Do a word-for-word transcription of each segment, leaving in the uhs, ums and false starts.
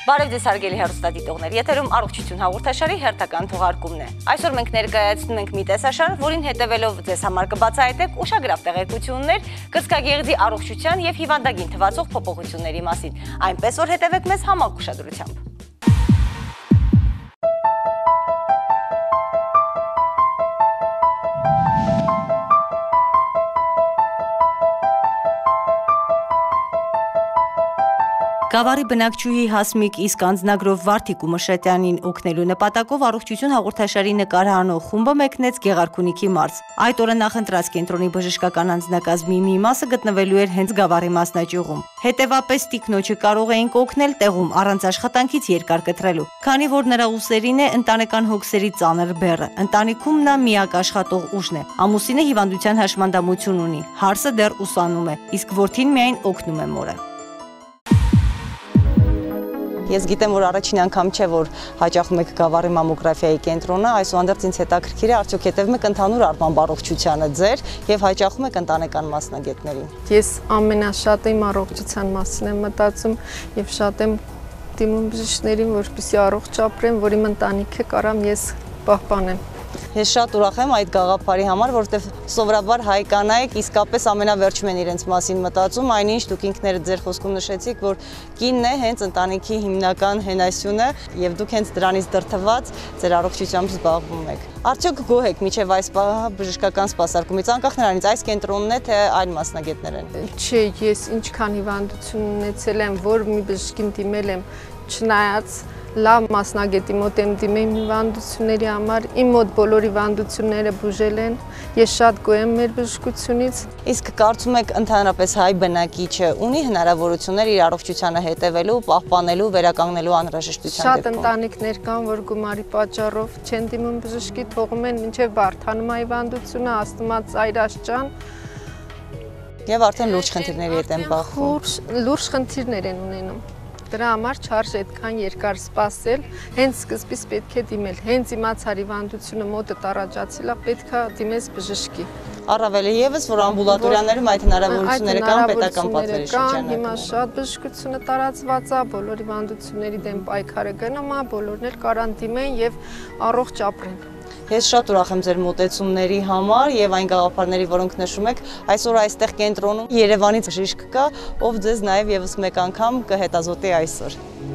Բարև ձեզ հարգելի հեռուստադիտողներ, եթերում առողջություն հաղորդաշարի հերթական թողարկումն է։ Այսօր մենք ներկայացնում ենք մի տեսաշար, որին հետևելով ձեզ համար կբացահայտենք ուշագրավ տեղեկություններ կրծքագեղձի առողջության եւ հիվանդագին թվացող փոփոխությունների մասին։ Այնպես որ հետևեք մեզ համակ ուշադրությամբ։ Գավառի բնակչուհի Հասմիկ իսկ անձնագրով Վարդիկ Ումրշետյանին օգնելու նպատակով առողջություն հաղորդաշարի նկարահանող խումբը մեկնեց Գեղարքունիքի մարզ։ Այդ օրը նախընտրած կենտրոնի բժշկական անձնակազմի մի մասը գտնվելու էր հենց Գավառի մասնաճյուղում։ Հետևապես տիկնոջը կարող էինք օգնել տեղում առանց աշխատանքից երկար կտրելու, քանի որ նրա ուսերին է ընտանեկան հոգսերի ծանր բեռը։ Ընտանիքում նա միակ աշխատող ուժն է։ Ամուսինը հիվանդության հաշմանդամություն ունի, հարսը դեռ ուսանում է, իսկ որդին միայն օգնում է մորը։ Ես գիտեմ, որ առաջին անգամ չէ, որ հաճախում եք Գավառի մամոգրաֆիայի կենտրոնը, այսուհանդերձ ինձ հետաքրքիր է, արդյոք հետևում եք ընդհանուր առմամբ առողջությանը ձեր եւ հաճախում եք ընտանեկան մասնագետներին։ Ես ամենաշատը իմ առողջության մասին եմ մտածում եւ շատ եմ դիմում բժիշկներին, որպեսզի առողջ ապրեմ, որ իմ ընտանիքը կարամ ես պահպանեմ։ Ես շատ ուրախ եմ այդ գաղափարի համար, որովհետև սովորաբար հայ կանայք իսկապես ամենավերջում են իրենց մասին մտածում, այնինչ դուք ինքներդ ձեր խոսքում նշեցիք, որ կինն է հենց ընտանիքի հիմնական հենասյունը եւ դուք հենց դրանից դրդված ձեր առողջությամբ զբաղվում եք։ Արդյոք գոհ եք միջև այս պահը բժշկական սպասարկումից, անկախ նրանից այս կենտրոնն է թե այլ մասնագետներ են։ Չէ, ես ինչքան հիվանդություն ունեցել եմ, որ մի բժշկին դիմել եմ, չնայած լավ մասնագետի մոտ եմ դիմել հիվանդությունների համար, իմ մոտ բոլոր հիվանդությունները բուժել են, ես շատ գոհ եմ մեր բժշկությունից։ Իսկ կարծում եք ընդհանրապես հայ բնակիչը ունի հնարավորություններ իր առողջությանը հետևելու, պահպանելու, վերականգնելու անհրաժեշտության դեպքում։ Շատ ընտանիքներ կան, որ գումարի պատճառով չեն դիմում բժշկի, թողում են մինչև բարդանում հիվանդությունը, աստմատ, ծայրաշճան։ Եվ արդեն լուրջ խնդիրների հետ են բախվում։ Լուրջ խնդիրներ են ունենում։ Դրա համար չարժե այդքան երկար սպասել, հենց սկզբից պետք է դիմել, հենց իմացար հիվանդությունը մոտդ առաջացել է, պետք է դիմես բժշկի։ Առավել եւս, որ ամբուլատորիաներում այդ հնարավորությունները կան պետական պատվերի շրջանակում։ Հիմա շատ բժշկությունը տարածված է, բոլոր հիվանդությունների դեմ պայքարը գնում է, բոլորն էլ կարան դիմեն եւ առողջ ապրեն։ Ես շատ ուրախ եմ ձեր մոտեցումների համար եւ այն գաղափարների, որոնք նշում եք։ Այսօր այստեղ կենտրոնում Երևանից բժիշկ կա, ով ձեզ նաեւ եւս մեկ անգամ կհետազոտի այսօր։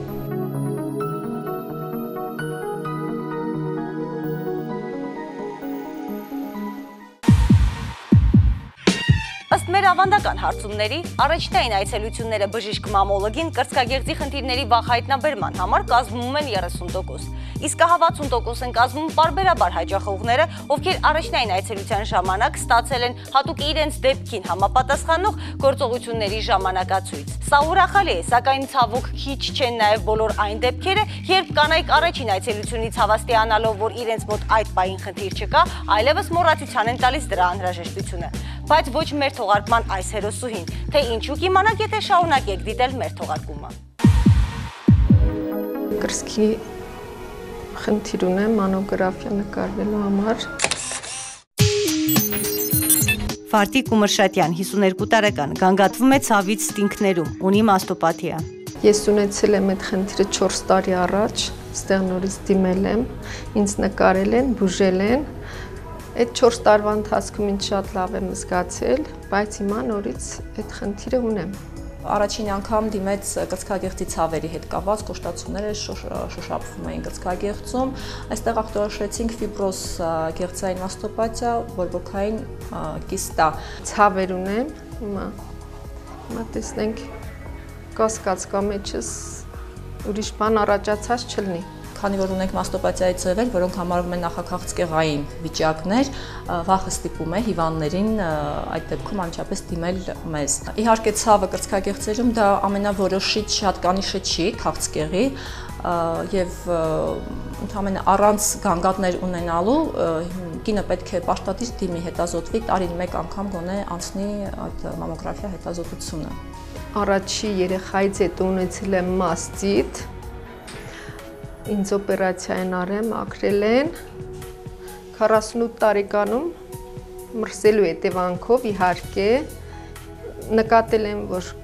Ըստ մեր ավանդական հարցումների, առաջնային այցելությունները բժիշկ մամոլոգին կրծքագեղձի խնդիրների վաղ հայտնաբերման համար կազմում են երեսուն տոկոս, իսկ հավասուն տոկոս են կազմում պարբերաբար հաճախողները, ովքեր առաջնային այցելության ժամանակ ստացել են հատուկ իրենց դեպքին համապատասխանող գործողությունների ժամանակացույց։ Սա ուրախալի է, սակայն ցավոք քիչ չեն նաև բոլոր այն դեպքերը, երբ կանայք առաջին այցելությունից հավաստիանալով, որ իրենց մոտ այդ պահին խնդիր չկա, այլևս մոռացության են տալիս դրա անհրաժեշտությունը։ Բայց ոչ մեր թողարկման այս հերոսուհին, թե ինչու կիմանաք, եթե շարունակեք դիտել մեր թողարկումը։ Կրծքի խնդիր ունեմ մանոգրաֆիա նկարվելու համար։ Վարդիկ Ումրշետյան, հիսուներկու տարեկան, գանգատվում է ցավից ստինքներում, ունի մաստոպաթիա։ Ես ունեցել եմ այդ խնդիրը չորս տարի առաջ, ստեղ նորից դիմել եմ, ինձ նկարել են, բուժել են։ Այդ չորս տարվա ընթացքում ինձ շատ լավ եմ զգացել, բայց հիմա նորից այդ խնդիրը ունեմ։ Առաջին անգամ դիմեց կրծքագեղձի ցավերի հետ կապված կոշտացումները շոշափվում էին կրծքագեղձում, այստեղ ախտորոշեցինք ֆիբրոզ գեղձային մաստոպաթիա, բորբոքային կիստա։ Ցավեր ունեմ, հիմա հիմա տեսնենք կասկած կա մեջս ուրիշ բան առաջացած չլինի։ Քանի որ ունենք մաստոպաթիայի ձևեր, որոնք համարվում են նախաքաղցկեղային վիճակներ, վախը ստիպում է հիվանդներին այդ դեպքում անմիջապես դիմել մեզ։ Իհարկե ցավը կրծքագեղձերում դա ամենավորոշիչ հատկանիշը չի քաղցկեղի եւ ընդհանրապես առանց գանգատներ ունենալու կինը պետք է պաշտպատիչ դիմի հետազոտվի, տարին մեկ անգամ գոնե անցնի այդ մամոգրաֆիա հետազոտությունը։ Առաջի երեխայից հետո ունեցել եմ մաստիտ, ինձ օպերացիա են արել, մաքրել են, քառասունութ տարեկանում մրսելու հետևանքով իհարկե նկատել եմ, որ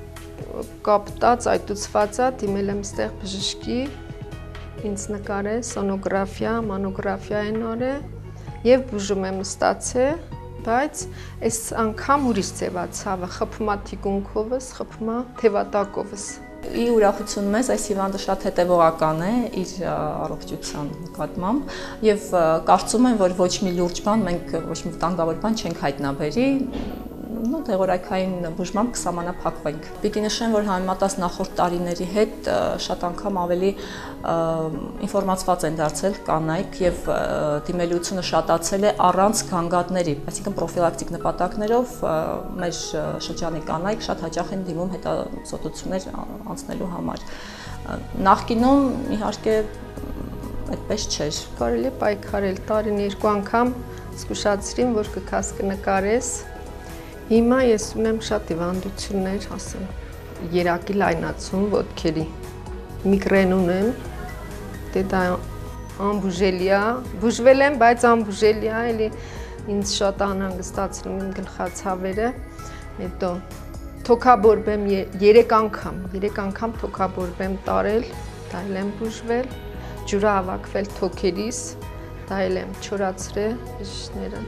կապտած, այտուցված է, դիմել եմ ստեղ բժշկի, ինձ նկարել, սոնոգրաֆիա, մանոգրաֆիա են արել եւ բուժում եմ ստացել, բայց այս անգամ ուրիշ ձևա ցավը, խփումա թիկունքովս, խփումա թևատակովս։ Ի ուրախություն մեզ այս հիվանդը շատ հետևողական է իր առողջության նկատմամբ եւ կարծում եմ, որ ոչ մի լուրջ բան մենք ոչ մի վտանգավոր բան չենք հայտնաբերի, նո դեղորայքային բուժմամբ կսահմանափակվենք։ Պիտի նշեմ, որ համեմատած նախորդ տարիների հետ շատ անգամ ավելի ինֆորմացված են դարձել կանայք եւ դիմելությունը շատացել է առանց գանգատների, այսինքն պրոֆիլակտիկ նպատակներով մեր շրջանի կանայք շատ հաճախ են դիմում հետազոտություններ անցնելու համար։ Նախկինում իհարկե այդպես չէր։ Կարելի է պայքարել տարին երկու անգամ զգուշացրին, որ կքաս կնկարես։ Հիմա ես ունեմ շատ հիվանդություններ, ասեմ, երակի լայնացում, ոտքերի, միգրեն ունեմ, դե դա անբուժելի է, բուժվել եմ, բայց անբուժելի է, էլի ինձ շատ անհանգստացնում իմ գլխացավերը, հետո թոքաբորբեմ երեք անգամ, երեք անգամ թոքաբորբեմ տարել, դա էլ եմ բուժվել, ջուրը հավաքվել թոքերիս, դա էլ եմ չորացրել բժիշկները։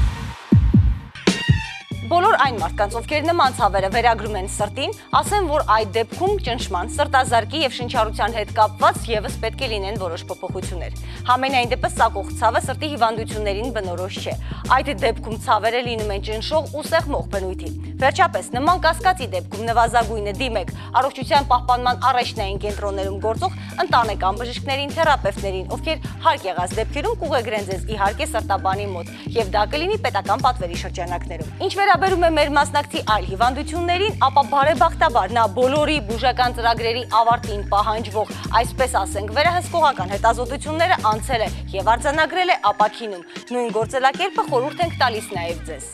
Բոլոր այն մարդկանց, ովքեր նման ցավերը վերագրում են սրտին, ասեն, որ այդ դեպքում ճնշման, սրտազարկի եւ շնչառության հետ կապված եւս պետք է լինեն որոշ փոփոխություններ։ Համենայն դեպս սակող ցավը սրտի հիվանդություններին բնորոշ չէ։ Այդ դեպքում ցավերը լինում են ճնշող ու սեղմող բնույթի։ Վերջապես, նման կասկածի դեպքում նվազագույնը դիմեք առողջության պահպանման առաջնային կենտրոններում գործող ընտանեկան բժիշկներին, թերապևտներին, ովքեր հարկ եղած դեպքերում կուղեգրեն ձեզ իհարկե սրտաբանի մոտ, եւ դա կլինի պետական պատվերի շրջանակներում։ Ինչ վերաբերում է մեր մասնակցի այլ հիվանդություններին, ապա բարեբախտաբար նա բոլորի բուժական ծրագրերի ավարտին պահանջվող, այսպես ասենք, վերահսկողական հետազոտությունները անցել է եւ արձանագրել է ապաքինում։ Նույն գործելակերպը խորհուրդ ենք տալիս նաեւ ձեզ։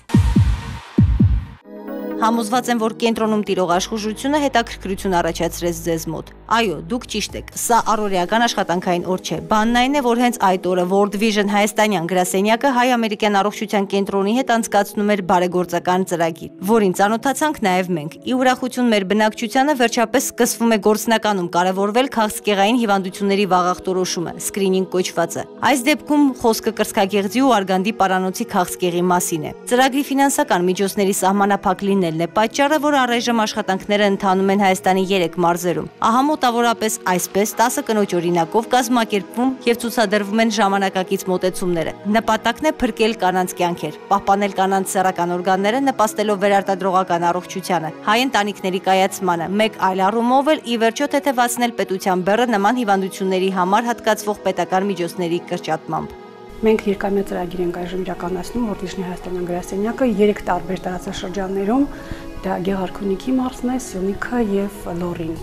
Համոզված եմ, որ կենտրոնում տիրող աշխուժությունը հետաքրքրություն առաջացրեց ձեզ մոտ։ Այո, դուք ճիշտ եք, սա առօրեական աշխատանքային օր չէ։ Բանն այն է, որ հենց այդ օրը World Vision հայաստանյան գրասենյակը հայ-ամերիկյան առողջության կենտրոնի հետ անցկացնում էր բարեգործական ծրագիր, որին ծանոթացանք նաև մենք։ Ի ուրախություն մեր բնակչությանը վերջապես սկսվում է գործնականում կարևորվել քաղցկեղային հիվանդությունների վաղախտորոշումը, սկրինինգ կոչվածը։ Այս դեպքում խոսքը կրծքագեղձի ու արգանդի պարանոցի քաղցկեղի մասին է։ Ծրագրի ֆինանսական միջոցների սահմանափակ լինելն է պատճառը, որ առայժմ աշխատանքները ընթանում են Հայաստանի երեք մարզերում։ Ահա մոտավորապես այսպես տասը կնոջ օրինակով կազմակերպվում եւ ցուցադրվում են ժամանակակից մոտեցումները։ Նպատակն է փրկել կանանց կյանքեր, պահպանել կանանց սեռական օրգանները, նպաստելով վերարտադրողական առողջությանը, հայ ընտանիքների կայացմանը, մեկ այլ առումով էլ ի վերջո թեթևացնել պետության բեռը նման հիվանդությունների համար հատկացվող պետական միջոցների կրճատմամբ։ Մենք երկամյա ծրագիր ենք այժմ իրականացնում World Vision հայաստանյան գրասենյակը երեք տարբեր տարածաշրջաններում, դա Գեղարքունիքի մարզն է, Սյունիքը եւ Լոռին։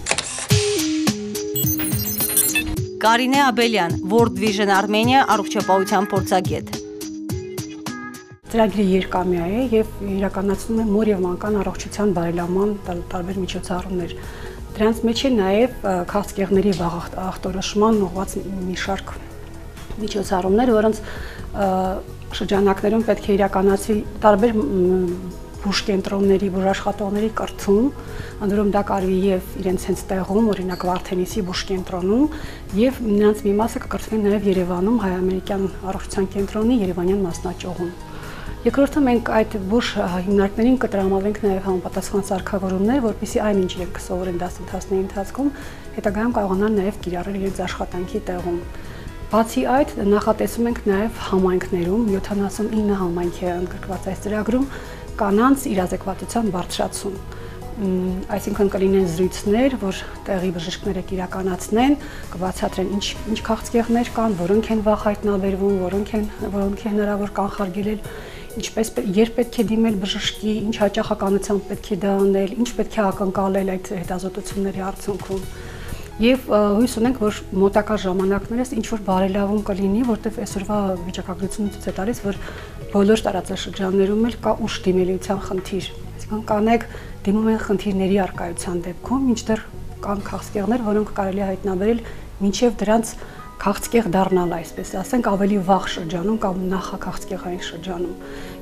Կարինե Աբելյան, World Vision Armenia առողջապահության փորձագետ։ Ծրագիրը երկամյա է եւ իրականացնում է մոր եւ մանկան առողջության բարելավման տարբեր միջոցառումներ։ Դրանց մեջ է նաեւ քաղցկեղների վաղախտորոշման ուղղված մի շարք միջոցառումներ, որոնց շրջանակներում պետք է իրականացվի տարբեր բուժկենտրոնների, բուժաշխատողների կրթում, ընդորում դա կարվի եւ իրենց հենց տեղում, օրինակ Վարդենիսի բուժկենտրոնում, եւ նրանց մի մասը կկրթվի նաեւ Երևանում հայ-ամերիկյան առողջության կենտրոնի Երևանյան մասնաճյուղում։ Երկրորդը մենք այդ բուժ հիմնարկներին կտրամադրենք նաեւ համապատասխան սարքավորումներ, որպեսզի այն ինչ իրենք կսովորեն դասընթացների ընթացքում, հետագայում կարողանան նաեւ կիրառել իրենց աշխատանքի տեղում։ Բացի այդ, նախատեսում ենք նաև համայնքներում, յոթանասունինը համայնք է ընդգրկված այս ծրագրում, կանանց իրազեկվածության բարձրացում։ Այսինքն կլինեն զրույցներ, որ տեղի բժիշկները կիրականացնեն, կբացատրեն ինչ ինչ քաղցկեղներ կան, որոնք են վաղ հայտնաբերվում, որոնք են որոնք է հնարավոր կանխարգելել, ինչպես երբ պետք է դիմել բժշկի, ինչ հաճախականությամբ պետք է դա անել, ինչ պետք է ակնկալել այդ հետազոտությունների արդյունքում։ Եվ հույս ունենք, որ մոտակա ժամանակներս ինչ որ բարելավում կլինի, որտեղ այսօրվա վիճակագրությունը ցույց է տալիս, որ բոլոր տարածաշրջաններում էլ կա ուշ դիմելիության խնդիր։ Այսինքն կանեք դիմում են խնդիրների առկայության դեպքում, մինչդեռ կան քաղցկեղներ, որոնք կարելի է հայտնաբերել մինչև դրանց քաղցկեղ դառնալ, այսպես ասենք, ավելի վաղ շրջանում կամ նախաքաղցկեղային շրջանում։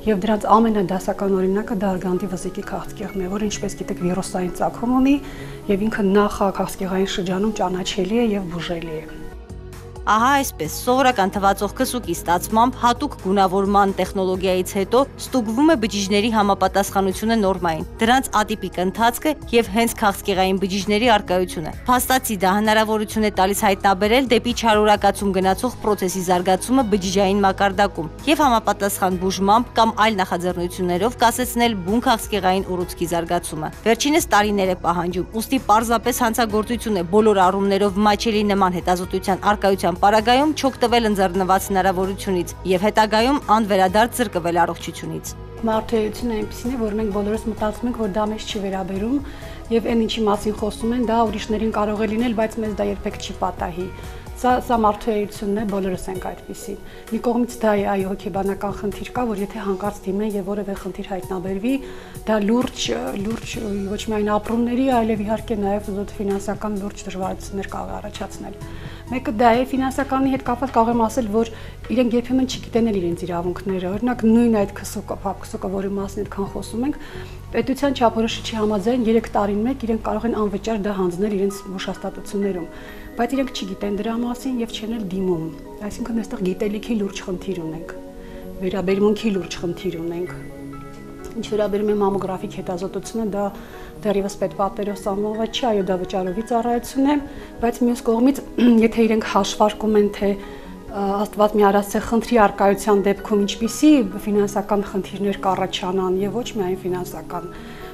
եւ դրանց ամենադասական օրինակը դա արգանդի վզիկի քաղցկեղն է, որը ինչպես գիտեք վիրուսային ծագում ունի եւ ինքը նախաքաղցկեղային շրջանում ճանաչելի է եւ բուժելի է։ Ահա այսպես, սովորական թվացող քսուկի ստացմամբ հատուկ գունավորման տեխնոլոգիայից հետո ստուգվում է բջիջների համապատասխանությունը նորմային, դրանց ատիպիկ ընթացքը եւ հենց քաղցկեղային բջիջների առկայությունը։ Փաստացի դա հնարավորություն է տալիս հայտնաբերել դեպի չարորակացում գնացող պրոցեսի զարգացումը բջիջային մակարդակում եւ համապատասխան բուժմամբ կամ այլ նախաձեռնություններով կասեցնել բուն քաղցկեղային ուռուցքի զարգացումը։ Վերջինս տարիներ է պահանջում, ուստի պարզապես հանցագործություն է բոլոր առումներով մաչելի նման հետազոտության առկայության պարագայում չօգտվել ընձեռնված հնարավորությունից եւ հետագայում անվերադարձ զրկվել առողջությունից։ Մարդու էությունը այնպեսին է, որ մենք բոլորս մտածում ենք, որ դա մեզ չի վերաբերում եւ այն ինչի մասին խոսում են, դա ուրիշներին կարող է լինել, բայց մեզ դա երբեք չի պատահի։ Սա սա մարդու էությունն է, բոլորս ենք այդպեսին։ Մի կողմից դա է այո հոգեբանական խնդիր կա, որ եթե հանկարծ դիմեն եւ որևէ խնդիր հայտնաբերվի, դա լուրջ լուրջ ոչ միայն ապրումների, այլև իհարկե նաեւ ֆինանսական լուրջ դժվարություններ կարող առաջացնել։ Մեկը դա է ֆինանսականի հետ կապված կարող եմ ասել, որ իրենք երբեմն չգիտեն էլ իրենց իրավունքները։ Օրինակ նույն այդ քսուկը, փափ քսուկը, որի մասին այդքան խոսում ենք, պետության չափորոշիչի համաձայն երեք տարին մեկ իրենք կարող են անվճար դա հանձնել իրենց հուշաստատություններում, բայց իրենք չգիտեն դրա մասին եւ չեն էլ դիմում։ Այսինքն այստեղ գիտելիքի լուրջ խնդիր ունենք, վերաբերմունքի լուրջ խնդիր ունենք։ Ինչ վերաբերում է մամոգրաֆիկ հետազոտությունը, դա դեռևս պետպատերով սահմանված չի, այո դա վճարովի ծառայություն է, բայց մյուս կողմից, եթե իրենք հաշվարկում են, թե Աստված մի արած է խնդրի արկայության դեպքում ինչպիսի ֆինանսական խնդիրներ կառաջանան եւ ոչ միայն ֆինանսական,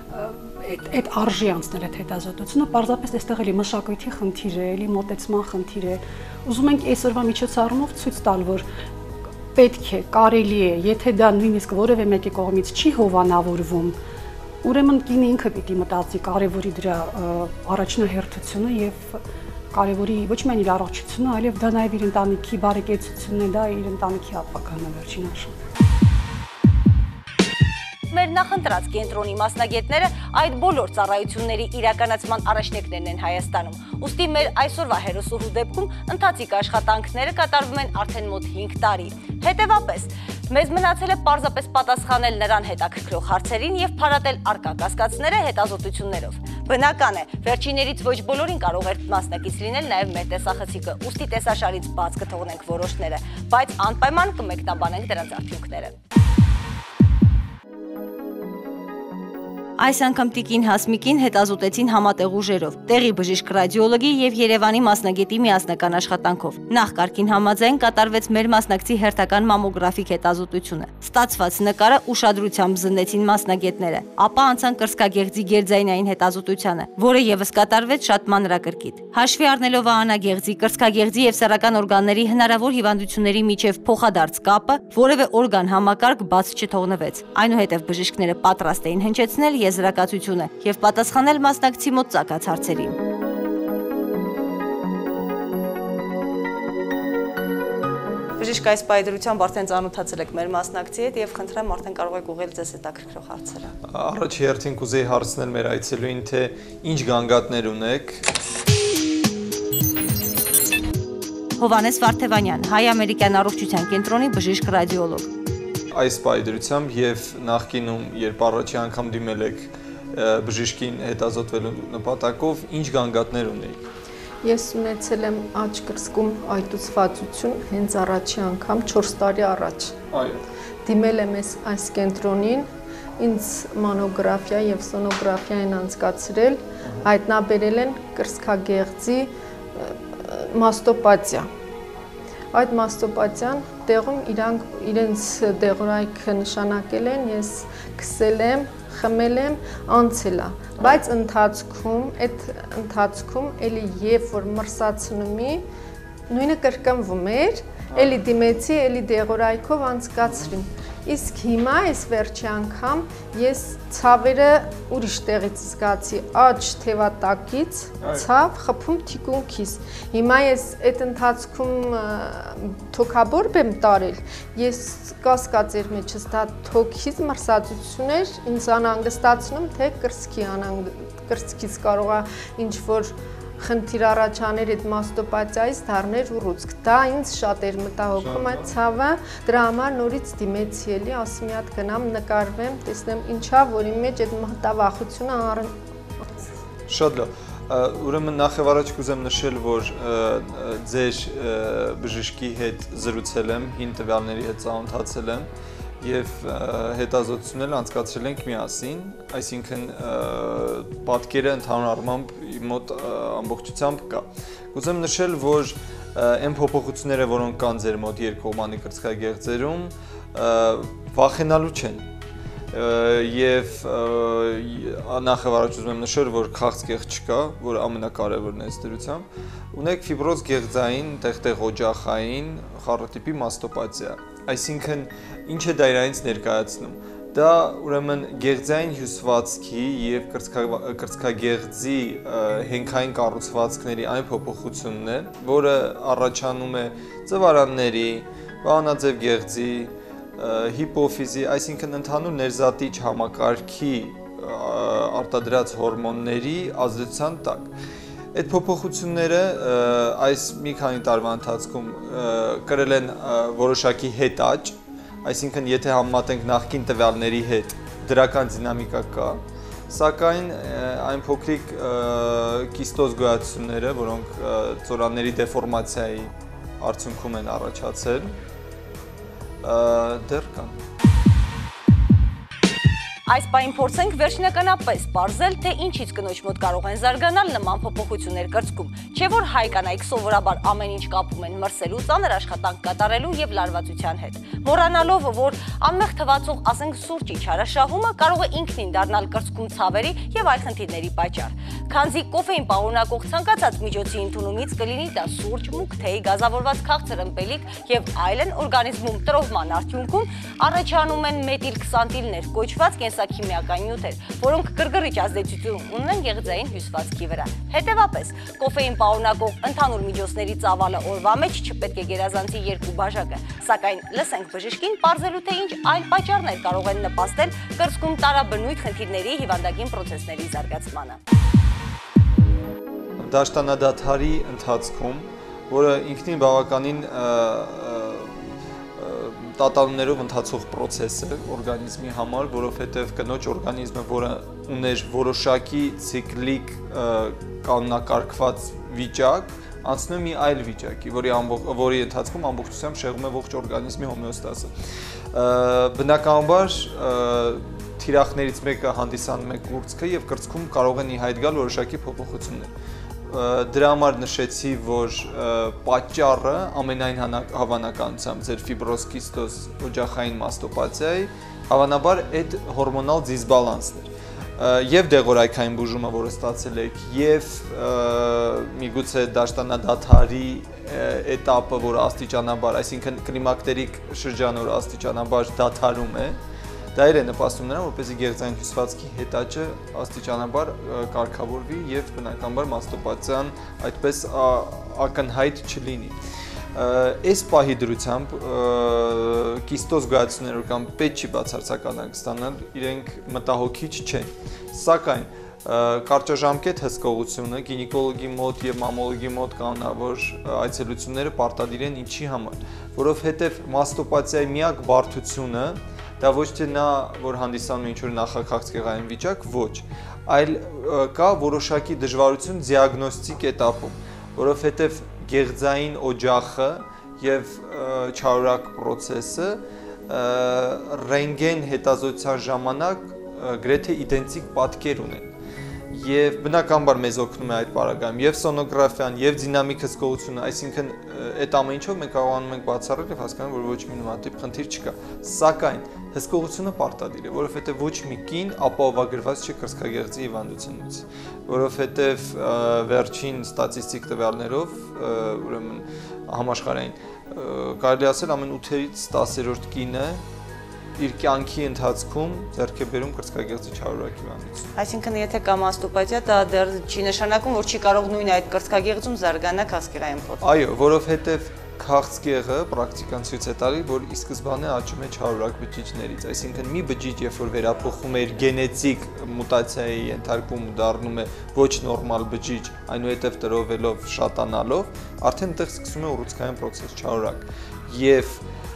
այդ այդ արժի անցնել այդ հետազոտությունը, պարզապես այստեղ էլի մշակույթի խնդիր է, էլի մոտեցման խնդիր է։ Ուզում ենք այսօրվա միջոցառումով ցույց տալ, որ պետք է, կարելի է, եթե դա նույնիսկ որևէ մեկի կողմից չի հովանավորվում, ուրեմն կինը ինքը պիտի մտածի կարևորի դրա առաջնահերթությունը եւ կարևորի ոչ միայն իր առողջությունը, այլև դա նաեւ իր ընտանիքի բարեկեցությունն է, դա իր ընտանիքի ապագան է վերջին հաշվով։ Մեր նախընտրած կենտրոնի մասնագետները այդ բոլոր ծառայությունների իրականացման առաջնեկներն են Հայաստանում։ Ուստի մեր այսօրվա հերոսուհու դեպքում ընթացիկ աշխատանքները կատարվում են արդեն մոտ հինգ տարի։ Հետևաբար, մեզ մնացել է պարզապես պատասխանել նրան հետաքրքրող հարցերին եւ փարատել առկա կասկածները հետազոտություններով։ Բնական է, վերջիններից ոչ բոլորին կարող էր մասնակից լինել նաեւ մեր տեսախցիկը, ուստի տեսաշարից բաց կթողնենք որոշները, բայց անպայման կմեկնաբանենք դրանց արդյունքները։ Այս անգամ տիկին Հասմիկին հետազոտեցին համատեղ ուժերով, տեղի բժիշկ ռադիոլոգի եւ Երևանի մասնագետի միասնական աշխատանքով։ Նախ կարգին համաձայն կատարվեց մեր մասնակցի հերթական մամոգրաֆիկ հետազոտությունը։ Ստացված նկարը ուշադրությամբ զննեցին մասնագետները, ապա անցան կրծքագեղձի գերձայնային հետազոտությանը, որը եւս կատարվեց շատ մանրակրկիտ։ Հաշվի առնելով անագեղձի, կրծքագեղձի եւ սեռական օրգանների հնարավոր հիվանդությունների միջև փոխադարձ կապը, որևէ օրգան համակարգ բաց չթողնվեց։ Այնուհետև բժիշկները պատրաստ էին հնչեցնել եզրակացությունը եւ պատասխանել մասնակցի մոտ ծագած հարցերին։ Բժիշկ, այս պայդրությամբ արդեն ծանոթացել եք մեր մասնակցի հետ եւ խնդրեմ արդեն կարող եք ուղղել ձեզ հետաքրքրող հարցերը։ Առաջի հերթին կուզեի հարցնել մեր այցելուին, թե ինչ գանգատներ ունեք։ Հովանես Վարդևանյան, Հայ-ամերիկյան առողջության կենտրոնի բժիշկ ռադիոլոգ։ Այս պայդրությամբ եւ նախկինում, երբ առաջի անգամ դիմել եք բժիշկին հետազոտվելու նպատակով, ինչ գանգատներ ունեիք։ Ես ունեցել եմ աջ կրծքում այտուցվածություն հենց առաջի անգամ չորս տարի առաջ։ Այո։ Դիմել եմ այս կենտրոնին, ինձ մանոգրաֆիա եւ սոնոգրաֆիա են անցկացրել, հայտնաբերել են կրծքագեղձի մաստոպաթիա։ Այդ մաստոպաթիան տեղում իրանք իրենց դեղորայքը նշանակել են, ես քսել եմ, խմել եմ, անցել է, բայց ընթացքում, այդ ընթացքում էլի երբ որ մրսացնումի նույնը կրկնվում էր, էլի դիմեցի, էլի դեղորայքով անցկացրին։ Իսկ հիմա այս վերջի անգամ ես ցավերը ուրիշ տեղից զգացի, աջ թևատակից ցավ խփում թիկունքիս։ Հիմա ես այդ ընթացքում թոքաբորբ եմ տարել, ես կասկածեր մեջս դա թոքից մրսածություն էր, ինձ անհանգստացնում, թե կրծքի կրծքից կարող է ինչ որ խնդիր առաջաներ այդ մաստոպաթիայից դառներ ուռուցք։ Դա ինձ շատ էր մտահոգում այդ ցավը, դրա համար նորից դիմեցի էլի, ասի մի հատ գնամ նկարվեմ, տեսնեմ ինչա, որի մեջ այդ մտավախությունը առ Շատ լավ։ Ուրեմն նախ եւ առաջ կուզեմ նշել, որ ձեր բժշկի հետ զրուցել եմ, հին տվյալների հետ ծանոթացել եմ եւ հետազոտություններ անցկացրել ենք միասին, այսինքն պատկերը ընդհանուր առմամբ մոտ ամբողջությամբ կա։ Կուզեմ նշել, որ այն փոփոխությունները, որոնք կան ձեր մոտ երկկողմանի կրծքագեղձերում, վախենալու չեն։ Եվ նախ եւ առաջ ուզում եմ նշել, որ քաղցկեղծ չկա, որ ամենակարևորն է ըստ դրությամբ։ Ունեք ֆիբրոզ գեղձային, տեղ-տեղ օջախային, խառատիպի մաստոպաթիա։ Այսինքն ինչ է դա իրենից ներկայացնում։ Դա ուրեմն գեղձային հյուսվածքի եւ կրծքագեղձի հենքային կառուցվածքների այն փոփոխությունն է, որը առաջանում է ծվարանների, վահանաձև գեղձի, հիպոֆիզի, այսինքն ընդհանուր ներզատիչ համակարգի արտադրած հորմոնների ազդեցության տակ։ Այդ փոփոխությունները այս մի քանի տարվա ընթացքում կրել են որոշակի հետաճ, այսինքն եթե համեմատենք նախկին տվյալների հետ, դրական դինամիկա կա, սակայն այն փոքրիկ կիստոզ գոյացությունները, որոնք ծորանների դեֆորմացիայի արդյունքում են առաջացել, դեռ կան։ Այս պահին փորձենք վերջնականապես պարզել, թե ինչից կնոջ մոտ կարող են զարգանալ նման փոփոխություններ կրծքում, չէ որ հայ կանայք սովորաբար ամեն ինչ կապում են մրսելու, ծանր աշխատանք կատարելու եւ լարվածության հետ, մոռանալով, որ անմեղ թվացող, ասենք, սուրճի չարաշահումը կարող է ինքնին դառնալ կրծքում ցավերի եւ այլ խնդիրների պատճառ։ Քանզի կոֆեին պարունակող ցանկացած միջոցի ընդունումից կլինի դա սուրճ, մուկ թեյ, գազավորված քաղցր ըմպելիք եւ այլն օրգանիզմում տրոհման արդյունքում առաջանում են մեթիլքսանտիլներ կոչված կենսաքիմիական նյութեր, որոնք գրգռիչ ազդեցություն ունեն գեղձային հյուսվածքի վրա։ Հետևաբար, կոֆեին պարունակող ընդհանուր միջոցների ծավալը օրվա մեջ չպետք է գերազանցի երկու բաժակը, սակայն լսենք բժշկին պարզելու թե ինչ այլ պատճառներ կարող են նպաստել կրծքում տարաբնույթ խնդիրների հիվանդագին պրոցեսների զարգացմանը։ Դաշտանադադարի ընթացքում, որը ինքնին բավականին տատանումներով ընթացող պրոցես է օրգանիզմի համար, որովհետև կնոջ օրգանիզմը, որը ուներ որոշակի ցիկլիկ կանոնակարգված վիճակ, անցնում է մի այլ վիճակի, որի որի ընթացքում ամբողջությամբ շեղում է ողջ օրգանիզմի հոմեոստազը։ Բնականաբար թիրախներից մեկը հանդիսանում է կուրծքը եւ կրծքում կարող են ի հայտ գալ որոշակի փոփոխություններ։ Դրա համար նշեցի, որ պատճառը ամենայն հավանականությամբ ձեր ֆիբրոզ կիստոզ օջախային մաստոպաթիայի հավանաբար այդ հորմոնալ դիսբալանսն էր։ Եվ դեղորայքային բուժումը, որը ստացել եք, եւ միգուցե դաշտանադադարի էտապը, որը աստիճանաբար, այսինքն կլիմակտերիկ շրջանը, որը աստիճանաբար դադարում է, դա էր է նպաստում նրան, որպեսզի գեղձային հյուսվածքի հետաճը աստիճանաբար կարգավորվի եւ բնականաբար մաստոպաթիան այդպես ակնհայտ չլինի։ Այս պահի դրությամբ կիստոզ գոյացությունները կամ պետք չի բացարձականակ ստանալ, իրենք մտահոգիչ չեն, սակայն կարճաժամկետ հսկողությունը գինեկոլոգի մոտ եւ մամոլոգի մոտ կանոնավոր այցելությունները պարտադիր են ինչի համար, որովհետեւ մաստոպաթիայի միակ բարդությունը դա ոչ թե նա, որ հանդիսանում է ինչ-որ նախաքաղցկեղային վիճակ, ոչ, այլ կա որոշակի դժվարություն դիագնոստիկ էտապում, որովհետև գեղձային օջախը եւ չարորակ պրոցեսը ռենտգեն հետազոտության ժամանակ գրեթե իդենտիկ պատկեր ունեն։ Եվ բնականաբար մեզ օգնում է այդ պարագայում եւ սոնոգրաֆիան, եւ դինամիկ հսկողությունը, այսինքն այդ ամեն ինչով մենք կարողանում ենք բացառել եւ հասկանալ, որ ոչ մի նմանատիպ խնդիր չկա։ Սակայն հսկողությունը պարտադիր է, որովհետեւ ոչ մի կին ապահովագրված չէ կրծքագեղձի հիվանդությունից, որովհետեւ վերջին ստատիստիկ տվյալներով, ուրեմն համաշխարհային, կարելի ասել ամեն ութերից տասերորդ կինը իր կյանքի ընթացքում ձեռք է բերում կրծքագեղձի չարորակ հիվանդություն։ Այսինքն եթե կա մաստոպաթիա, դա դեռ չի նշանակում, որ չի կարող նույն այդ կրծքագեղձում զարգանալ քաղցկեղային պրոցես։ Այո, որովհետև քաղցկեղը պրակտիկան ցույց է տալի, որ ի սկզբանե աճում է չարորակ բջիջներից, այսինքն մի բջիջ, երբ որ վերափոխում է իր գենետիկ մուտացիայի ենթարկվում ու դառնում է ոչ նորմալ բջիջ, այնուհետև տրովելով, շատանալով, արդեն այդտեղ սկսում է ուռուցքային process չարորակ։ Եվ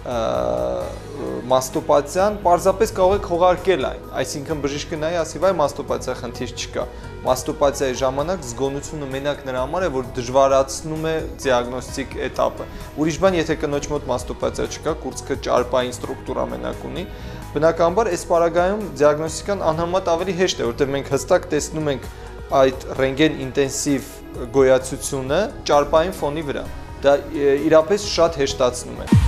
մաստոպաթիան պարզապես կարող է քողարկել այն, այսինքն բժիշկը նայի ասի, վայ մաստոպաթիա խնդիր չկա։ Մաստոպաթիայի ժամանակ զգոնությունը մենակ նրա համար է, որ դժվարացնում է դիագնոստիկ этаպը։ Ուրիշ բան, եթե կնոջ մոտ մաստոպաթիա չկա, կուրծքը ճարպային ստրուկտուրա մենակ ունի, բնականաբար այս պարագայում դիագնոստիկան անհամեմատ ավելի հեշտ է, որտեղ մենք հստակ տեսնում ենք այդ ռենտգեն ինտենսիվ գոյացությունը ճարպային ֆոնի վրա։ Դա իրապես շատ հեշտացնում է։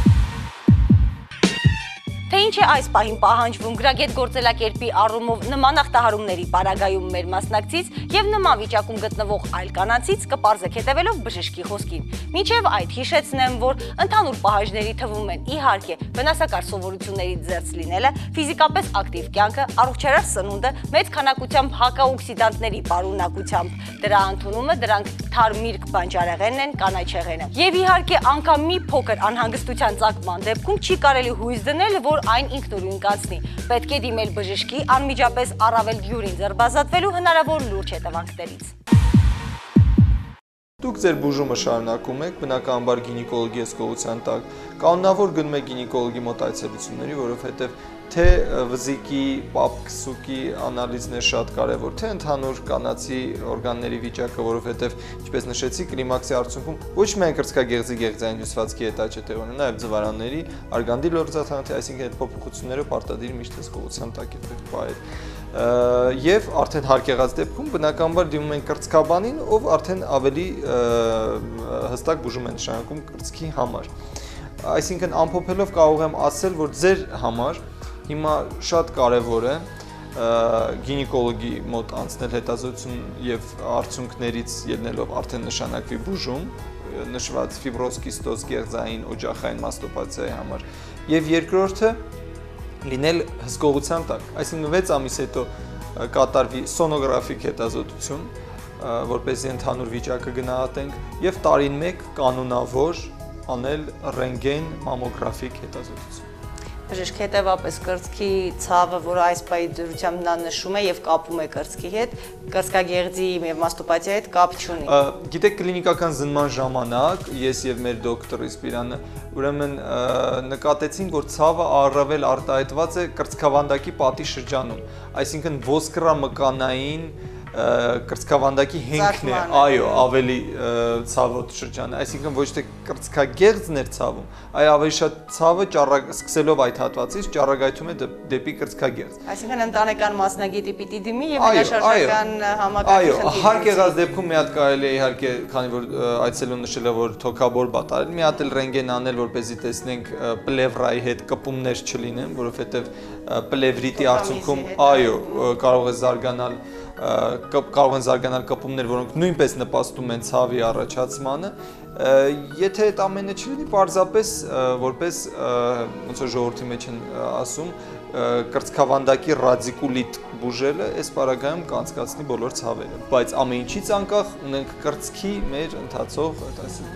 Թե ինչ է այս պահին պահանջվում գրագետ գործելակերպի առումով նման ախտահարումների պարագայում մեր մասնակցից եւ նման վիճակում գտնվող այլ կանանցից կպարզեք հետևելով բժշկի խոսքին։ Մինչեւ այդ հիշեցնեմ, որ ընդհանուր պահանջների թվում են իհարկե վնասակար սովորություններից զերծ լինելը, ֆիզիկապես ակտիվ կյանքը, առողջարար սնունդը, մեծ քանակությամբ հակաօքսիդանտների պարունակությամբ դրա ընդունումը, դրանք թարմիրք բանջարեղենն են, կանաչեղենը։ Եվ իհարկե անգամ մի փոքր անհանգստության ծագման դեպքում չի կարելի հույս դնել, որ այն ինքնուրույն կացնի։ Պետք է դիմել բժշկի անմիջապես առավել դյուրին ձերբազատվելու հնարավոր լուրջ հետևանքներից։ Դուք ձեր բուժումը շարունակում եք, բնականաբար գինեկոլոգի հսկողության տակ, կանոնավոր գնում եք գինեկոլոգի մոտ այցելությունների, որովհետև թե վզիկի, պապքսուկի անալիզն է շատ կարևոր, թե ընդհանուր կանացի օրգանների վիճակը, որովհետև, ինչպես նշեցի, կլիմաքսի արդյունքում ոչ միայն կրծքագեղձի գեղձային հյուսվածքի հետ աճ է տեղի ունենում, նաև ձվարանների, արգանդի լորձաթանաքի, այսինքն այդ փոփոխությունները պարտադիր միշտ հսկողության տակ է պետք պահել։ Եվ արդեն հարկեղած դեպքում բնականաբար դիմում են կրծքաբանին, ով արդեն ավելի հստակ բուժում է նշանակում կրծքի համար։ Այսինքն ամփոփելով կարող եմ ասել, որ ձեր համար հիմա շատ կարևոր է գինեկոլոգի մոտ անցնել հետազոտություն եւ արդյունքներից ելնելով արդեն նշանակվի բուժում, նշված ֆիբրոզ կիստոզ գեղձային օջախային մաստոպաթիայի համար, եւ երկրորդը լինել հսկողության տակ, այսինքն վեց ամիս հետո կատարվի սոնոգրաֆիկ հետազոտություն, որպեսզի ընդհանուր վիճակը գնահատենք, եւ տարին մեկ կանոնավոր անել ռենտգեն մամոգրաֆիկ հետազոտություն։ Բժիշկ, հետևապես կրծքի ցավը, որը այս պահի դրությամբ նա նշում է եւ կապում է կրծքի հետ, կրծքագեղձի եւ մաստոպաթիայի հետ կապ չունի։ Գիտեք, կլինիկական զննման ժամանակ ես եւ մեր դոկտոր Իսպիրանը ուրեմն նկատեցինք, որ ցավը առավել արտահայտված է կրծքավանդակի պատի շրջանում, այսինքն ոսկրամկանային կրծքավանդակի հենքն է, այո, ավելի ցավոտ շրջանը, այսինքն ոչ թե կրծքագեղձն էր ցավում, այլ ավելի շատ ցավը սկսելով այդ հատվածից ճառագայթում է դեպի կրծքագեղձ։ Այսինքն ընտանեկան մասնագետի պիտի դիմի եւ հրաշարժական համակարգի խնդիր։ Այո, հարկ եղած դեպքում մի հատ կարելի է իհարկե, քանի որ այցելուն նշել է, որ թոքաբոր բատարել, մի հատ էլ ռենտգեն անել, որպեսզի տեսնենք պլևրայի հետ կպումներ չլինեն, որովհետեւ պլևրիտի արդյունքում, այո, կարող է զարգանալ կարող են զարգանալ կպումներ, որոնք նույնպես նպաստում են ցավի առաջացմանը, եթե այդ ամենը չլինի, պարզապես որպես ոնց որ ժողովրդի մեջ են ասում, կրծքավանդակի ռադիկուլիտ բուժելը այս պարագայում կանցկացնի բոլոր ցավերը, բայց ամեն ինչից անկախ ունենք կրծքի մեր ընթացող,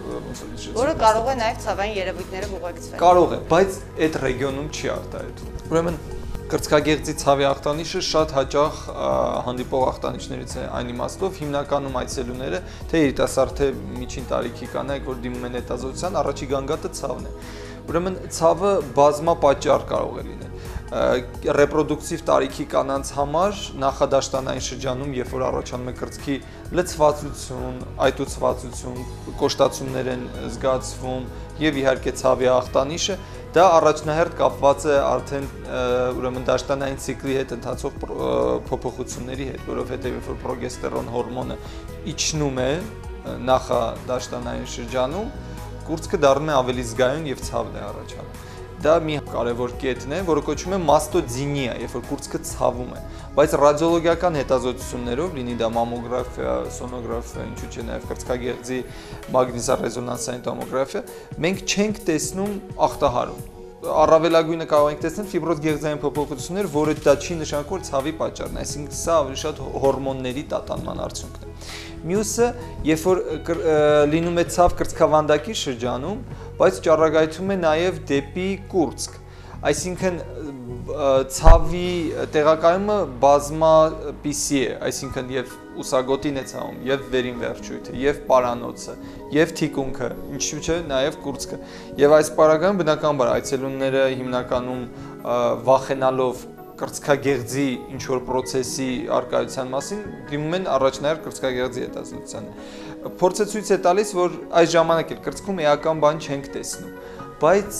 որը կարող է նաև ցավային երևույթները ուղեկցվել։ Կարող է, բայց այդ ռեգիոնում չի արտահայտվում։ Ուրեմն կրծքագեղձի ցավի ախտանիշը շատ հաճախ հանդիպող ախտանիշներից է այն իմաստով, հիմնականում այցելուները, թե երիտասարդ, թե միջին տարիքի կանայք, որ դիմում են հետազոտության, առաջի գանգատը ցավն է։ Ուրեմն ցավը բազմապատճառ կարող է լինել։ Ռեպրոդուկտիվ տարիքի կանանց համար նախադաշտանային շրջանում, երբ որ առաջանում է կրծքի լցվածություն, այտուցվածություն, կոշտացումներ են զգացվում եւ իհարկե ցավի ախտանիշը, դա առաջնահերթ կապված է արդեն ուրեմն դաշտանային ցիկլի հետ ընթացող փոփոխությունների հետ, որովհետեւ երբ որ պրոգեստերոն հորմոնը իջնում է նախադաշտանային շրջանում, կուրծքը դառնում է ավելի զգայուն եւ ցավն է առաջանում։ Դա մի կարևոր կետն է, որը կոչվում է մաստոդինիա, երբ որ կուրծքը ցավում է, բայց ռադիոլոգիական հետազոտություններով, լինի դա մամոգրաֆիա, սոնոգրաֆիա, ինչու՞ չէ նաև կրծքագեղձի մագնիսառեզոնանսային տոմոգրաֆիա, մենք չենք տեսնում ախտահարում։ Առավելագույնը կարող ենք տեսնել ֆիբրոզ գեղձային փոփոխություններ, որը դա չի նշանակում, որ ցավի պատճառն է, այսինքն սա ավելի շատ հորմոնների տատանման արդյունքն է։ Մյուսը, երբ որ լինում է ցավ կրծքավանդակի շրջանում, բայց ճառագայթում է նաև դեպի կուրծք։ Այսինքն ցավի տեղակայումը բազմապիսի է, այսինքն եւ ուսագոտին է ցավում, եւ վերին վերջույթը, եւ պարանոցը, եւ թիկունքը, ինչու՞ չէ, նաեւ կուրծքը։ Եվ այս պարագայում բնականաբար այցելունները հիմնականում վախենալով կրծքագեղձի ինչ-որ պրոցեսի արկայության մասին դիմում են առաջնահերթ կրծքագեղձի հետազոտությանը։ Փորձը ցույց է տալիս, որ այս ժամանակ էլ կրծքում էական բան չենք տեսնում, բայց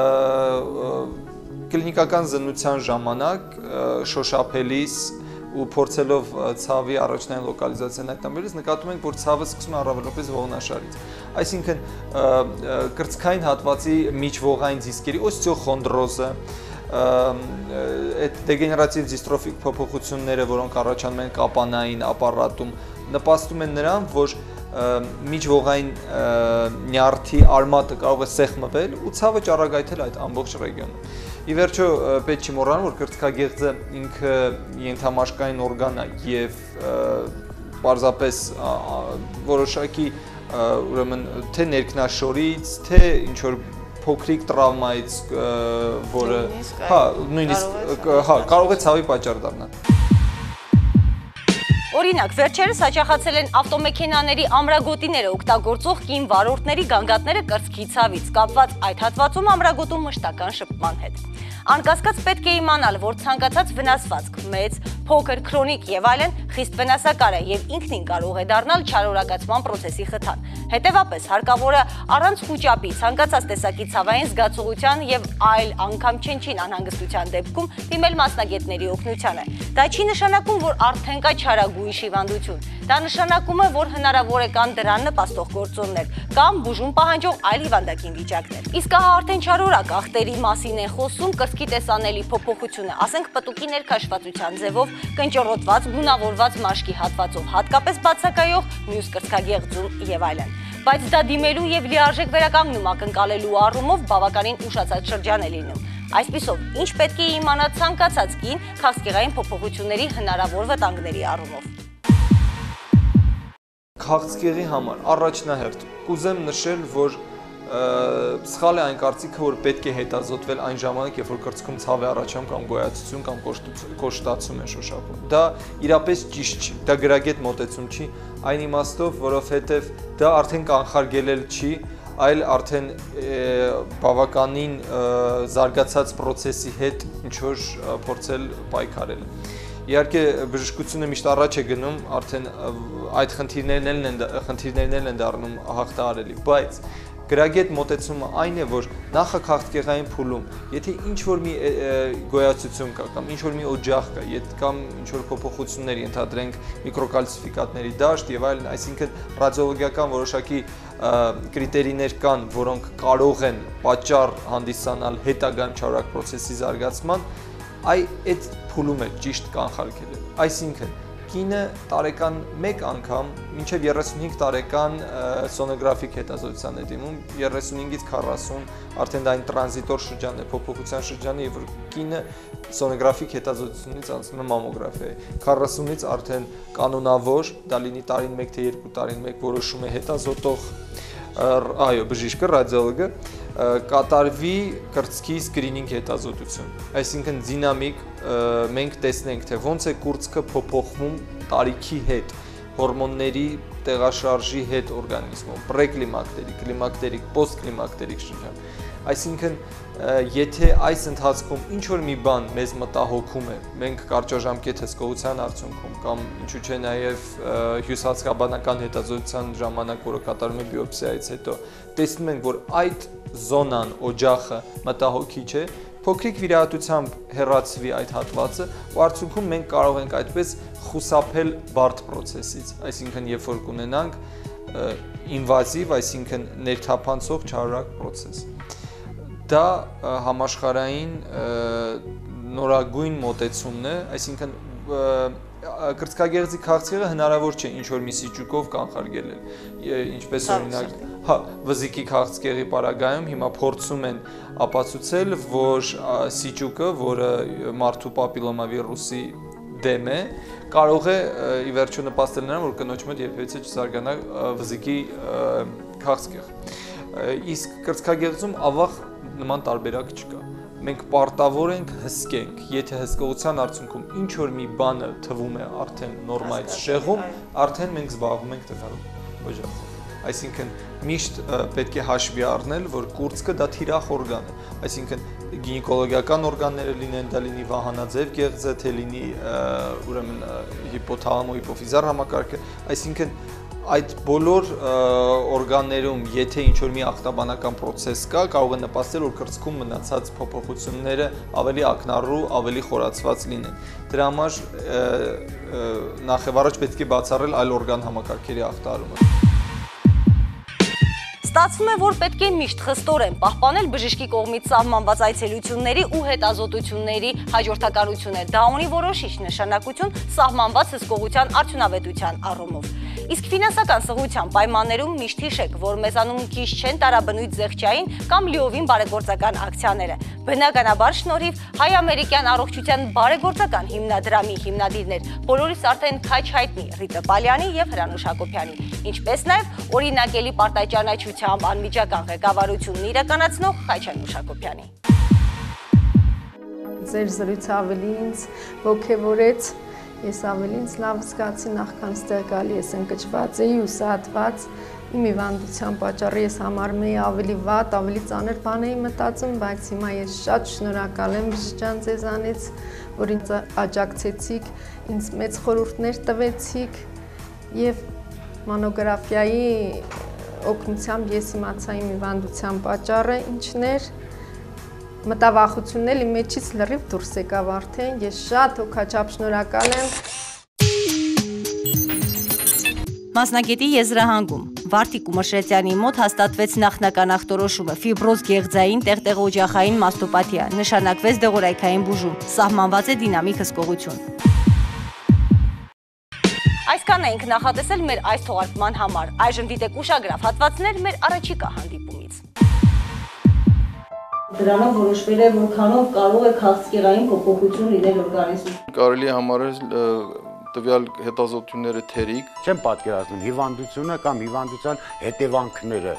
կլինիկական զննության ժամանակ շոշափելիս ու փորձելով ցավի առաջնային լոկալիզացիան հայտնաբերելիս նկատում ենք, որ ցավը սկսում է առավելապես ողնաշարից։ Այսինքն կրծքային հատվածի միջողային դիսկերի օստեոխոնդրոզը, այդ դեգեներատիվ դիստրոֆիկ փոփոխությունները, որոնք առաջանում են կապանային ապարատում, նպաստում են նրան, որ միջողային նյարդի արմատը կարող է սեղմվել ու ցավը ճառագայթել այդ ամբողջ ռեգիոնում։ Ի վերջո պետք չի մոռանալ, որ կրծքագեղձը ինքը ենթամաշկային օրգան է եւ պարզապես որոշակի ուրեմն թե ներքնաշորից, թե ինչ որ փոքրիկ տրավմայից, որը հա նույնիսկ հա կարող է ցավի պատճառ դառնալ։ Օրինակ, վերջերս հաճախացել են ավտոմեքենաների ամրագոտիները օգտագործող կին վարորդների գանգատները կրծքի ցավից կապված այդ հատվածում ամրագոտու մշտական շփման հետ։ Անկասկած պետք է իմանալ, որ ցանկացած վնասվածք, մեծ, փոքր, քրոնիկ եւ այլն խիստ վնասակար է եւ ինքնին կարող է դառնալ չարորակացման process-ի խթան։ Հետևաբար հարկավոր է առանց խուճապի ցանկացած տեսակի ցավային զգացողության եւ այլ անգամ չնչին անհանգստության դեպքում դիմել մասնագետների օգնությանը։ Դա չի նշանակում, որ արդեն կա չարագույժ հիվանդություն։ Դա նշանակում է, որ հնարավոր է կան դրան նպաստող գործոններ կամ բուժում պահանջող այլ հիվանդակին վիճակներ։ Իսկ ահա արդեն չարորակ ախտերի մասին է խոսում կրծքի տեսանելի փոփոխությունը, ասենք պտուկի ներքաշվածության ձևով, կնճռոտված, գունավորված մաշկի հատվածով, հատկապես բացակայող մյուս կրծքագեղձում եւ այլն։ Բայց դա դիմելու եւ լիարժեք վերականգնում ակնկալելու առումով բավականին ուշացած շրջան է լինում։ Այսպիսով, ինչ պետք է իմանալ ցանկացած կին քաղցկեղային փոփոխությունների հնարավոր վտանգների առումով։ Քաղցկեղի համար առաջնահերթ կուզեմ նշել, որ սխալ է այն կարծիքը, որ պետք է հետազոտվել այն ժամանակ, երբ որ կրծքում ցավ է առաջանում կամ գոյացություն կամ կոշտացում է շոշափում։ Դա իրապես ճիշտ չի, դա գրագետ մոտեցում չի, այն իմաստով, որովհետև դա արդեն կանխարգելել չի, այլ արդեն բավականին զարգացած process-ի հետ ինչ-որ փորձել պայքարել։ Իհարկե բժշկությունը միշտ առաջ է գնում, արդեն այդ խնդիրներն են խնդիրներն են դառնում հաղթահարելի, բայց գրագետ մոտեցումը այն է, որ նախաքաղցկեղային փուլում, եթե ինչ-որ մի գոյացություն կա կամ ինչ-որ մի օջախ կա, կամ ինչ-որ փոփոխություններ ենթադրենք միկրոկալցիֆիկատների դաշտ եւ այլն, այսինքն ռադիոլոգիական որոշակի կրիտերիներ կան, որոնք կարող են պատճառ հանդիսանալ հետագայում չարորակ process-ի զարգացման, այ այդ փուլում է ճիշտ կանխարգելել։ Այսինքն կինը տարեկան մեկ անգամ մինչև երեսունհինգ տարեկան սոնոգրաֆիկ հետազոտության է դիմում, երեսունհինգից քառասուն արդեն դա այն տրանզիտոր շրջանն է, փոփոխության շրջանը, եւ որ կինը սոնոգրաֆիկ հետազոտությունից անցնում է մամոգրաֆիայի, քառասունից արդեն կանոնավոր, դա լինի տարին մեկ թե երկու տարին մեկ որոշում է հետազոտող այո, բժիշկը, ռադիոլոգը, կատարվի կրծքի սկրինինգ հետազոտություն, այսինքն դինամիկ մենք տեսնենք, թե ոնց է կուրծքը փոփոխվում տարիքի հետ, հորմոնների տեղաշարժի հետ օրգանիզմում, պրեկլիմակտերիկ, կլիմակտերիկ, պոստկլիմակտերիկ շրջան, այսինքն եթե այս ընթացքում ինչ-որ մի բան մեզ մտահոգում է, մենք կարճաժամկետ հսկողության արդյունքում կամ ինչու՞ չէ նաև հյուսվածքաբանական հետազոտության ժամանակ, որը կատարվում է բիոպսիայից հետո, տեսնում ենք, որ այդ զոնան, օջախը մտահոգիչ է, փոքրիկ վիրահատությամբ հեռացվի այդ հատվածը, ու արդյունքում մենք կարող ենք այդպես խուսափել բարդ process-ից, այսինքն երբ որ կունենանք ինվազիվ, այսինքն ներթափանցող չարորակ process։ Դա համաշխարհային նորագույն մոտեցումն է, այսինքն կրծքագեղձի քաղցկեղը հնարավոր չէ ինչ-որ մի սիճուկով կանխարգելել, ինչպես օրինակ, հա, վզիկի քաղցկեղի պարագայում հիմա փորձում են ապացուցել, որ սիճուկը, որը մարդու պապիլոմավիրուսի դեմ է, կարող է ի վերջո նպաստել նրան, որ կնոջ մոտ երբևիցե չզարգանա վզիկի քաղցկեղ։ Իսկ կրծքագեղձում ավաղ նման տարբերակ չկա։ Մենք պարտավոր ենք հսկենք, եթե հսկողության արդյունքում ինչ որ մի բանը թվում է արդեն նորմայից շեղում, արդեն մենք զբաղվում ենք տվյալ օժախով։ Այսինքն միշտ պետք է հաշվի առնել, որ կուրծքը դա թիրախ օրգան է, այսինքն գինեկոլոգիական օրգանները լինեն, դա լինի վահանաձև գեղձը, թե լինի ուրեմն հիպոթալամո հիպոֆիզար համակարգը, այսինքն այդ բոլոր օրգաններում, եթե ինչ-որ մի ախտաբանական պրոցես կա, կարող է նպաստել, որ կրծքում մնացած փոփոխությունները ավելի ակնառու, ավելի խորացված լինեն։ Դրա համար նախևառաջ պետք է բացառել այլ օրգան համակարգերի ախտարումը։ Ստացվում է, որ պետք է միշտ խստորեն պահպանել բժշկի կողմից սահմանված այցելությունների ու հետազոտությունների հաջորդականությունը։ Դա ունի որոշիչ նշանակություն սահմանված հսկողության արդյունավետության առումով։ Իսկ ֆինանսական սղության պայմաններում միշտ հիշեք, որ մեզանում քիչ չեն տարաբնույթ զեղչային կամ լիովին բարեգործական ակցիաները։ Բնականաբար շնորհիվ հայ-ամերիկյան առողջության բարեգործական հիմնադրամի հիմնադիրներ բոլորիս արդեն քաջ հայտնի Ռիտա Պալյանի եւ Հրանուշ Հակոբյանի, ինչպես նաեւ օրինակելի պարտաճանաչությամբ անմիջական ղեկավարությունն իրականացնող Խաչանուշ Հակոբյանի։ Ձեր զրույցը ավելի ինձ ոգևորեց, ես ավելի ինձ լավ զգացի, նախքան ստեղ գալի ես ընկճված էի, հուսահատված, իմ հիվանդության պատճառը ես համարում էի ավելի վատ, ավելի ծանր բան էի մտածում, բայց հիմա ես շատ շնորհակալ եմ բժշկան ձեզանից, որ ինձ աջակցեցիք, ինձ մեծ խորհուրդներ տվեցիք եւ մանոգրաֆիայի օգնությամբ ես իմացա իմ հիվանդության պատճառը ինչն էր, մտավախությունն էլ իմ մեջից լրիվ դուրս եկավ արդեն, ես շատ հոգաչափ շնորհակալ եմ։ Մասնագետի եզրահանգում Վարդիկ Մշրետյանի մոտ հաստատվեց նախնական ախտորոշումը ֆիբրոզ գեղձային տեղտեղօջախային մաստոպաթիա, նշանակվեց դեղորայքային բուժում, սահմանված է դինամիկ հսկողություն։ Այսքան էինք նախատեսել մեր այս թողարկման համար, այժմ դիտեք ուշագրավ հատվածներ մեր առաջիկա հանդիպումից։ Դրանով որոշվել է, որքանով կարող է քաղցկեղային փոփոխություն լինել օրգանիզմում։ Կարելի է համարել տվյալ հետազոտությունները թերիկ։ Չեմ պատկերացնում հիվանդությունը կամ հիվանդության հետևանքները։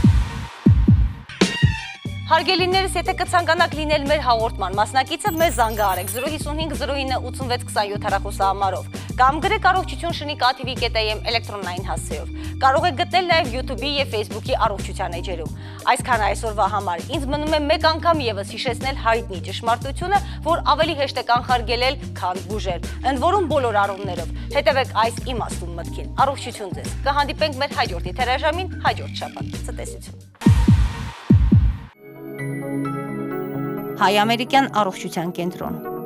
Հարգելիներս, եթե կցանկանաք լինել մեր հաղորդման մասնակիցը, մեզ զանգահարեք զրո հիսունհինգ զրո հինգ ութսունվեց քսանյոթ հեռախոսահամարով կամ գրեք առողջություն շնիկ ա թի վի կետ էյ էմ էլեկտրոնային հասցեով։ Կարող եք գտնել նաև յութուբի և ֆեյսբուքի առողջության էջերում։ Այսքան այսօրվա համար ինձ մնում է մեկ անգամ ևս հիշեցնել հայտնի ճշմարտությունը, որ ավելի հեշտ է կանխարգելել, քան բուժել, ընդ որում բոլոր առումներով։ Հետևեք այս իմաստուն մտքին։ Առողջություն ձեզ։ Կհանդիպենք մեր հաջորդ եթերաժամին հաջորդ շաբաթ։ Ցտեսություն։ Հայ-ամերիկյան առողջության կենտրոն։